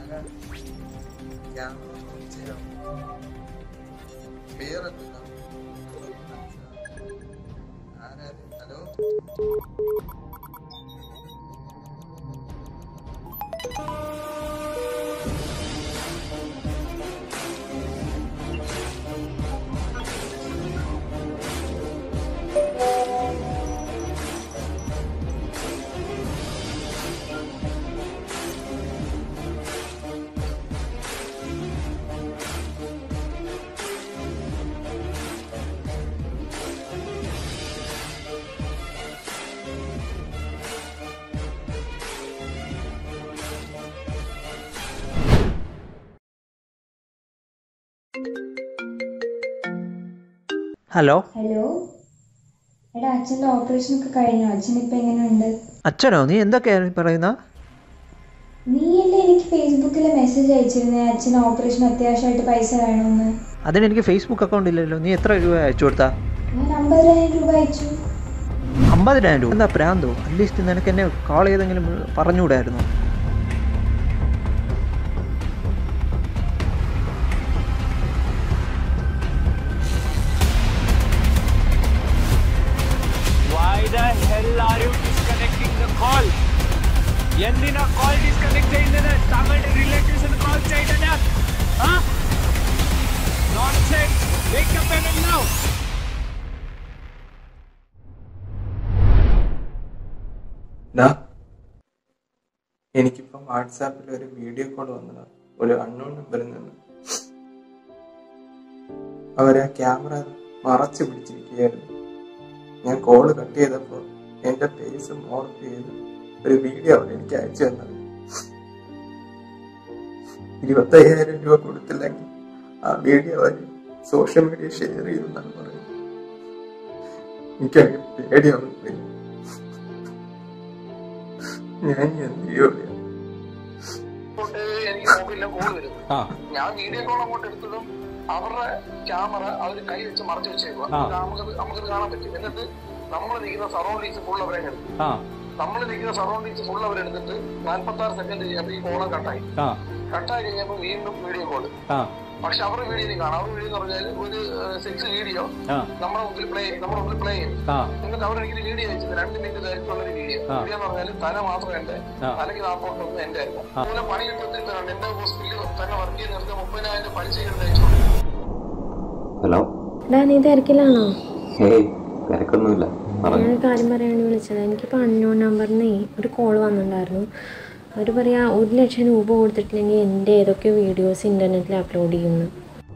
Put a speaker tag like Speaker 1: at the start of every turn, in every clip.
Speaker 1: Hello
Speaker 2: hello, എടാ അച്ഛൻ്റെ operation ഒക്കെ കഴിഞ്ഞോ? അച്ഛൻ ഇപ്പം എങ്ങനെയുണ്ട്?
Speaker 1: അച്ഛനോ? നീ എന്തൊക്കെയാണ് പറയുന്ന?
Speaker 2: നീയല്ലേ എനിക്ക് ഫേസ്ബുക്കിൽ മെസ്സേജ് അയച്ചിരുന്നേ അച്ഛന് ഓപ്പറേഷൻ അത്യാവശ്യമായിട്ട് പൈസ വേണമെന്ന്.
Speaker 1: അതിനെനിക്ക് ഫേസ്ബുക്ക് അക്കൗണ്ട് ഇല്ലല്ലോ. നീ എത്ര രൂപ അയച്ചു കൊടുത്താ?
Speaker 2: ഞാൻ 50,000 രൂപ അയച്ചു.
Speaker 1: 50,000 രൂപ? എന്താ പ്രാന്തോ? അറ്റ്ലീസ്റ്റ് നിനക്ക് എന്നെ കോൾ ചെയ്തെങ്കിലും പറഞ്ഞുകൂടായിരുന്നു?
Speaker 3: എന്തിനാ കോൾ ഡിസ്കണക്ട് ചെയ്യുന്നത്? താങ്കളുടെ റിലേറ്റീവ്സിന് കോൾ ചെയ്തത്? Nonsense! Wake up and now!
Speaker 4: എനിക്കിപ്പം വാട്സാപ്പിൽ ഒരു വീഡിയോ കോൾ വന്നതാണ്, ഒരു അൺനോൺ നമ്പറിൽ നിന്ന്. അവരാ ക്യാമറ മറച്ചു പിടിച്ചിരിക്കുകയായിരുന്നു. ഞാൻ കോള് കട്ട് ചെയ്തപ്പോൾ എന്റെ ഫേസ് മോർഫ് ചെയ്ത് ഒരു വീഡിയോ അവർ എനിക്ക് അയച്ചു തന്നത്. 25,000 രൂപ കൊടുത്തില്ലെങ്കിൽ ആ വീഡിയോ അവർ സോഷ്യൽ മീഡിയ ഷെയർ ചെയ്തെന്നാണ് പറയുന്നത്. എനിക്കാണെങ്കിൽ പേടിയാവുന്നു. ഞാൻ എന്ത് ചെയ്യോ?
Speaker 5: എനിക്ക് മൊബൈലിലെ കോൾ വരും. ഞാൻ വീഡിയോ കോൾ അങ്ങോട്ട് എടുത്തതും അവരുടെ ക്യാമറ അവർ കൈ വെച്ച് മറച്ചു വെച്ചേക്കുക. നമുക്കത് കാണാൻ പറ്റും. എന്നിട്ട് നമ്മൾ നിൽക്കുന്ന സറൗണ്ടിങ്സ് ഫുൾ അവരെ എടുത്തു. നമ്മൾ നിൽക്കുന്ന സറൗണ്ടിങ്സ് ഫുൾ അവരെടുത്തിട്ട് 46 സെക്കൻഡ് കഴിഞ്ഞപ്പോൾ ഈ കോളം കട്ടായി കഴിഞ്ഞപ്പോൾ വീണ്ടും വീഡിയോ കോള്. പക്ഷെ അവരുടെ വീഡിയോ കാണാം. അവരുടെ വീഡിയോ എന്ന് പറഞ്ഞാൽ ഒരു 6 വീഡിയോ നമ്മുടെ മുമ്പിൽ പ്ലേ ചെയ്യും. എന്നിട്ട് അവരെനിക്ക് വീഡിയോ വെച്ചത് 2 മിനിറ്റ് ദൈർഘ്യമുള്ള ഒരു വീഡിയോ എന്ന് പറഞ്ഞാൽ തല മാത്രം എന്റെ തലയ്ക്ക് നാപ്പോട്ടൊന്നും എന്റെ ആയിരുന്നു. അതുപോലെ പണി കിട്ടുന്നിട്ടാണ് എന്റെ ഹോസ്പിറ്റലിൽ തന്നെ വർക്ക് ചെയ്ത് നിർത്തി 30,000 പലിശ എടുത്ത്.
Speaker 6: ഹലോ,
Speaker 7: നീ തിരക്കിലാണോ?
Speaker 6: തിരക്കൊന്നുമില്ല.
Speaker 7: ഞാൻ കാര്യം പറയാൻ വിളിച്ചത്. എനിക്കിപ്പോൾ അൺനോൺ നമ്പറിന് ഒരു കോൾ വന്നിട്ടുണ്ടായിരുന്നു. അവർ പറയാ 1,00,000 രൂപ കൊടുത്തിട്ടില്ലെങ്കിൽ എൻ്റെ ഏതൊക്കെ വീഡിയോസ് ഇൻ്റർനെറ്റിൽ അപ്ലോഡ് ചെയ്യുന്നു.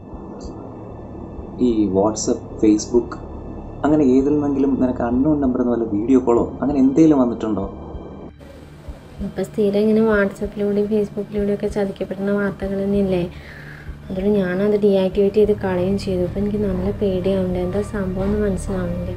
Speaker 6: ഈ വാട്സപ്പ്, ഫേസ്ബുക്ക് അങ്ങനെ ഏതിൽ നിന്നെങ്കിലും നിനക്ക് അൺനോൺ നമ്പർ എന്ന് വല്ല വീഡിയോ കോളോ അങ്ങനെ എന്തെങ്കിലും വന്നിട്ടുണ്ടോ?
Speaker 7: ഇപ്പം സ്ഥിരം ഇങ്ങനെ വാട്സപ്പിലൂടെയും ഫേസ്ബുക്കിലൂടെയും ഒക്കെ ചതിക്കപ്പെടുന്ന വാർത്തകൾ തന്നെയല്ലേ. അതുകൊണ്ട് ഞാനത് ഡീആക്ടിവേറ്റ് ചെയ്ത് കളയുകയും ചെയ്തു. അപ്പം എനിക്ക് നല്ല പേടിയാവുന്നുണ്ട്. എന്താ സംഭവം എന്ന് മനസ്സിലാവുന്നില്ല.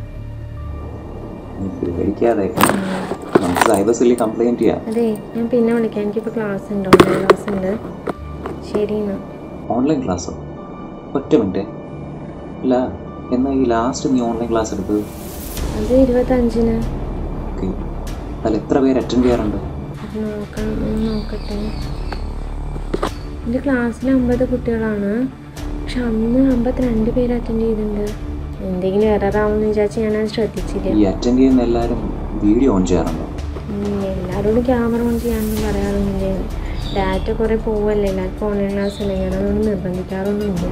Speaker 6: പേടിക്കാതെ നമുക്ക് സൈബർ സെല്ലിൽ കംപ്ലൈൻറ്റ് ചെയ്യാം.
Speaker 7: അതെ, ഞാൻ പിന്നെ വിളിക്കാം. എനിക്കിപ്പോൾ ക്ലാസ് ഉണ്ട്, ഓൺലൈൻ ക്ലാസ് ഉണ്ട്. ശരി എന്നാ.
Speaker 6: ഓൺലൈൻ ക്ലാസ്സോ? ഒറ്റ മിനിറ്റ്. അല്ല, എന്നാൽ ഈ ലാസ്റ്റ് നീ ഓൺലൈൻ ക്ലാസ് എടുത്തത്?
Speaker 7: അത് 25-ന്.
Speaker 6: ഓക്കെ, അതിൽ എത്ര പേര് അറ്റൻഡ് ചെയ്യാറുണ്ട്?
Speaker 7: നോക്കട്ടെ. എൻ്റെ ക്ലാസ്സിൽ 50 കുട്ടികളാണ്. പക്ഷെ അന്ന് 52 പേര് അറ്റൻഡ് ചെയ്തിട്ടുണ്ട്. എന്തെങ്കിലും എററാവുമെന്ന് വിചാരിച്ച് ഞാനത് ശ്രദ്ധിച്ചില്ല.
Speaker 6: ഈ അറ്റൻഡ് ചെയ്യുന്ന എല്ലാവരും വീഡിയോ ഓൺ ചെയ്യാറുണ്ടോ?
Speaker 7: എല്ലാവരോടും ക്യാമറ ഓൺ ചെയ്യാനൊന്നും പറയാറൊന്നുമില്ല. ഡാറ്റ കുറേ പോവല്ലേ, എല്ലാവർക്കും ഓൺലൈൻ ക്ലാസ് അല്ലേ. ഞാനതുകൊണ്ട് നിർബന്ധിക്കാറൊന്നുമില്ല.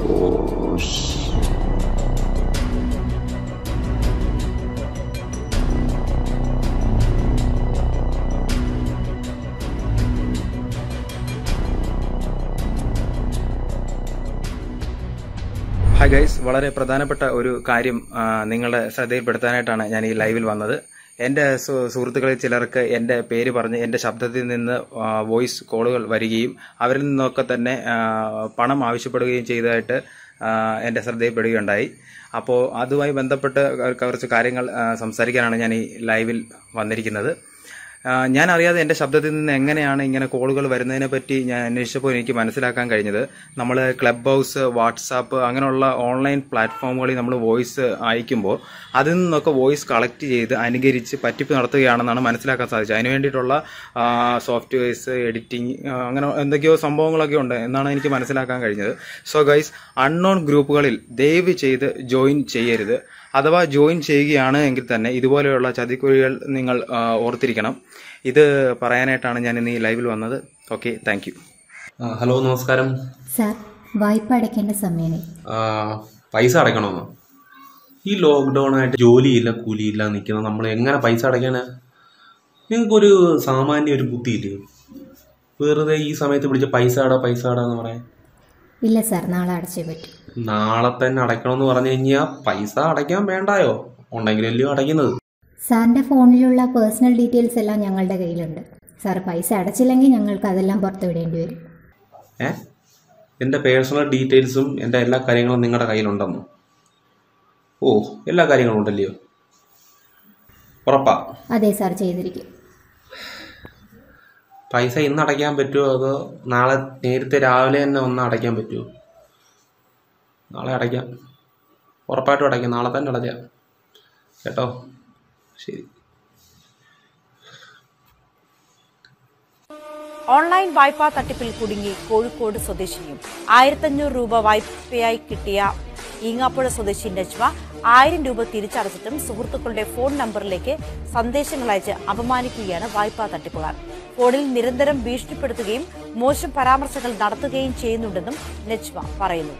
Speaker 8: ഹായ് ഗൈസ്, വളരെ പ്രധാനപ്പെട്ട ഒരു കാര്യം നിങ്ങളുടെ ശ്രദ്ധയിൽപ്പെടുത്താനായിട്ടാണ് ഞാൻ ഈ ലൈവിൽ വന്നത്. എൻ്റെ സുഹൃത്തുക്കളിൽ ചിലർക്ക് എൻ്റെ പേര് പറഞ്ഞ് എൻ്റെ ശബ്ദത്തിൽ നിന്ന് വോയിസ് കോളുകൾ വരികയും അവരിൽ നിന്നൊക്കെ തന്നെ പണം ആവശ്യപ്പെടുകയും ചെയ്തതായിട്ട് എൻ്റെ ശ്രദ്ധയിൽപ്പെടുകയുണ്ടായി. അപ്പോൾ അതുമായി ബന്ധപ്പെട്ട് കുറച്ച് കാര്യങ്ങൾ സംസാരിക്കാനാണ് ഞാൻ ഈ ലൈവിൽ വന്നിരിക്കുന്നത്. ഞാൻ അറിയാതെ എൻ്റെ ശബ്ദത്തിൽ നിന്ന് എങ്ങനെയാണ് ഇങ്ങനെ കോളുകൾ വരുന്നതിനെ പറ്റി ഞാൻ അന്വേഷിച്ചപ്പോൾ എനിക്ക് മനസ്സിലാക്കാൻ കഴിഞ്ഞത്, നമ്മൾ ക്ലബ് ഹൗസ്, വാട്സാപ്പ് അങ്ങനെയുള്ള ഓൺലൈൻ പ്ലാറ്റ്ഫോമുകളിൽ നമ്മൾ വോയിസ് അയക്കുമ്പോൾ അതിൽ നിന്നൊക്കെ വോയിസ് കളക്ട് ചെയ്ത് അനുകരിച്ച് പറ്റിപ്പ് നടത്തുകയാണെന്നാണ് മനസ്സിലാക്കാൻ സാധിച്ചത്. അതിന് വേണ്ടിയിട്ടുള്ള സോഫ്റ്റ്വെയർസ്, എഡിറ്റിംഗ്, അങ്ങനെ എന്തൊക്കെയോ സംഭവങ്ങളൊക്കെ ഉണ്ട് എന്നാണ് എനിക്ക് മനസ്സിലാക്കാൻ കഴിഞ്ഞത്. സോ ഗൈസ്, അൺനോൺ ഗ്രൂപ്പുകളിൽ ദയവ് ചെയ്ത് ജോയിൻ ചെയ്യരുത്. അഥവാ ജോയിൻ ചെയ്യുകയാണ് എങ്കിൽ തന്നെ ഇതുപോലെയുള്ള ചതിക്കുഴികൾ നിങ്ങൾ ഓർത്തിരിക്കണം. ഇത് പറയാനായിട്ടാണ് ഞാൻ ഇന്ന് ഈ ലൈവിൽ വന്നത്. Okay, thank you.
Speaker 9: ഹലോ, നമസ്കാരം
Speaker 10: സാർ. വായ്പ അടയ്ക്കേണ്ട സമയമായി.
Speaker 9: പൈസ അടയ്ക്കണമെന്നോ? ഈ ലോക്ക്ഡൗൺ ആയിട്ട് ജോലിയില്ല, കൂലിയില്ല നിൽക്കുന്ന നമ്മൾ എങ്ങനെ പൈസ അടയ്ക്കാനാ? നിങ്ങൾക്കൊരു സാമാന്യ ഒരു ബുദ്ധിയില്ലേ? വെറുതെ ഈ സമയത്ത് വിളിച്ച പൈസ അടാന്ന് പറയാൻ.
Speaker 10: ഇല്ല സാർ, നാളെ അടച്ചേ പറ്റും.
Speaker 9: നാളെ തന്നെ അടയ്ക്കണമെന്ന് പറഞ്ഞു കഴിഞ്ഞാൽ പൈസ അടയ്ക്കാൻ വേണ്ടായോ? ഉണ്ടെങ്കിലല്ലയോ അടയ്ക്കുന്നത്.
Speaker 10: സാറിൻ്റെ ഫോണിലുള്ള പേഴ്സണൽ ഡീറ്റെയിൽസ് എല്ലാം ഞങ്ങളുടെ കയ്യിലുണ്ട്. സാർ പൈസ അടച്ചില്ലെങ്കിൽ ഞങ്ങൾക്ക് അതെല്ലാം പുറത്തു വിടേണ്ടി വരും.
Speaker 9: എൻ്റെ പേഴ്സണൽ ഡീറ്റെയിൽസും എൻ്റെ എല്ലാ കാര്യങ്ങളും നിങ്ങളുടെ കയ്യിലുണ്ടെന്നോ? ഓ, എല്ലാ കാര്യങ്ങളും ഉണ്ടല്ലയോ? ഉറപ്പാ?
Speaker 10: അതെ സാർ, ചെയ്തിരിക്കും.
Speaker 9: പൈസ ഇന്ന് അടയ്ക്കാൻ പറ്റുമോ അതോ നാളെ നേരത്തെ രാവിലെ തന്നെ ഒന്ന് അടയ്ക്കാൻ പറ്റുമോ? നാളെ അടയ്ക്കാം, ഉറപ്പായിട്ടും അടയ്ക്കാം. നാളെ തന്നെ അടയ്ക്കാം കേട്ടോ. ശരി.
Speaker 11: ഓൺലൈൻ വായ്പാ തട്ടിപ്പിൽ കുടുങ്ങി കോഴിക്കോട് സ്വദേശിനിയും 1500 രൂപ വായ്പയായി കിട്ടിയ ഈങ്ങാപ്പുഴ സ്വദേശി നജ്വ 1000 രൂപ തിരിച്ചടച്ചിട്ടും സുഹൃത്തുക്കളുടെ ഫോൺ നമ്പറിലേക്ക് സന്ദേശങ്ങൾ അയച്ച് അപമാനിക്കുകയാണ് വായ്പാ തട്ടിപ്പുകാർ. ഫോണിൽ നിരന്തരം ഭീഷണിപ്പെടുത്തുകയും മോശം പരാമർശങ്ങൾ നടത്തുകയും ചെയ്യുന്നുണ്ടെന്നും നജ്വ പറയുന്നു.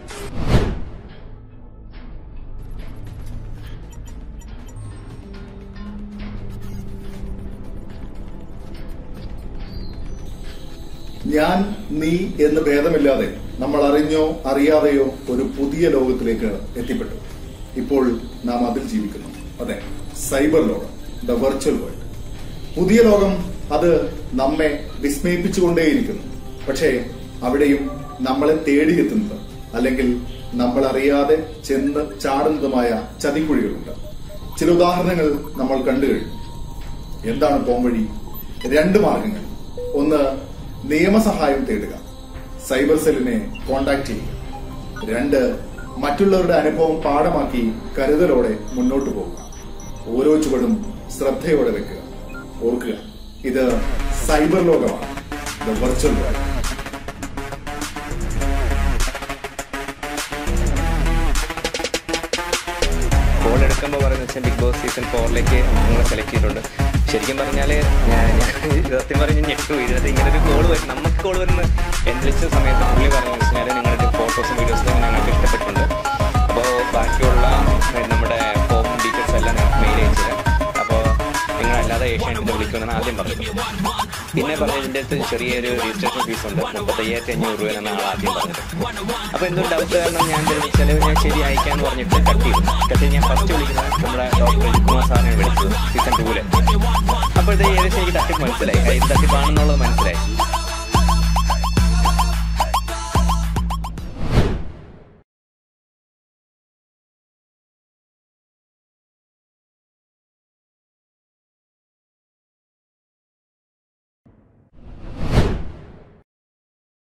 Speaker 12: ഞാൻ, നീ എന്ന് ഭേദമില്ലാതെ നമ്മൾ അറിഞ്ഞോ അറിയാതെയോ ഒരു പുതിയ ലോകത്തിലേക്ക് എത്തിപ്പെട്ടു. ഇപ്പോൾ നാം അതിൽ ജീവിക്കുന്നു. അതെ, സൈബർ ലോകം, ദ വെർച്വൽ വേൾഡ്. പുതിയ ലോകം അത് നമ്മെ വിസ്മയിപ്പിച്ചുകൊണ്ടേയിരിക്കുന്നു. പക്ഷേ അവിടെയും നമ്മളെ തേടിയെത്തുന്നത് അല്ലെങ്കിൽ നമ്മൾ അറിയാതെ ചെന്ന് ചാടുന്നതുമായ ചതിക്കുഴികളുണ്ട്. ചില ഉദാഹരണങ്ങൾ നമ്മൾ കണ്ടു കഴിഞ്ഞു. എന്താണ് പോംവഴി? 2 മാർഗങ്ങൾ. ഒന്ന്, നിയമസഹായം തേടുക, സൈബർ സെല്ലിനെ കോണ്ടാക്ട് ചെയ്യുക. 2, മറ്റുള്ളവരുടെ അനുഭവം പാഠമാക്കി കരുതലോടെ മുന്നോട്ട് പോകുക. ഓരോ ചുവടും ശ്രദ്ധയോടെ വെക്കുക. ഓർക്കുക, ഇത് സൈബർ ലോകമാണ്, ദ വെർച്വൽ വേൾഡ്.
Speaker 13: കോൾ എടുക്കുമ്പോൾ പറയുന്നത് വെച്ചാൽ ബിഗ് ബോസ് സീസൺ 4ലേക്ക് നിങ്ങളെ സെലക്ട് ചെയ്തിട്ടുണ്ട്. ശരിക്കും പറഞ്ഞാൽ ഞാൻ സത്യം പറഞ്ഞ് ഞെട്ടു. ഇതിനകത്ത് ഇങ്ങനൊരു കോൾ വരും, നമുക്ക് കോൾ വരുന്ന വിളിച്ച സമയത്ത് പുള്ളി പറഞ്ഞു വെച്ചാൽ നിങ്ങളുടെ ഫോട്ടോസും വീഡിയോസും ഞങ്ങൾക്ക് ഇഷ്ടപ്പെട്ടിട്ടുണ്ട്. അപ്പോൾ ബാക്കിയുള്ള നമ്മുടെ ഫോം ഡീറ്റെയിൽസ് എല്ലാം ഞങ്ങൾക്ക് മെയിൽ അയച്ചു തരാം. അപ്പോൾ നിങ്ങളല്ലാതെ ഏഷ്യാനെറ്റിൽ വിളിക്കുമെന്നാണ് ആദ്യം പറഞ്ഞത്. പിന്നെ പറഞ്ഞ ഇതിൻ്റെ അടുത്ത് ചെറിയൊരു രജിസ്ട്രേഷൻ ഫീസ് ഉണ്ട്, 35,500 രൂപ എന്നാണ് ആദ്യം പറഞ്ഞത്. അപ്പോൾ എന്തോ ഡൗട്ട് കാരണം ഞാൻ വിളിച്ചാൽ ഞാൻ ശരി അയക്കാമെന്ന് പറഞ്ഞിട്ട് കട്ട് ചെയ്തു. ഞാൻ ഫസ്റ്റ് വിളിക്കുന്നത് നമ്മുടെ ഡോക്ടർ ജിക്കുമാർ സാറിനെ വിളിച്ചത് സീസൺ 2. അപ്പോഴത്തെ ഏകദേശം എനിക്ക് തട്ടിപ്പ് മനസ്സിലായി, ഇത് തട്ടിപ്പാണെന്നുള്ളത് മനസ്സിലായി.